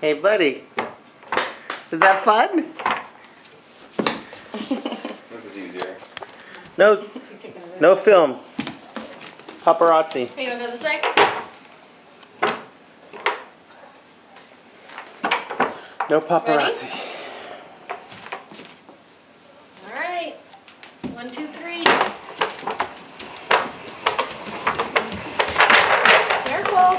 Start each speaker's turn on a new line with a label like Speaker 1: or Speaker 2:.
Speaker 1: Hey, buddy. Is that fun?
Speaker 2: This is easier.
Speaker 1: No film. Paparazzi.
Speaker 3: Hey, you wanna go this way?
Speaker 1: No paparazzi.
Speaker 3: All right. 1, 2, 3. Careful.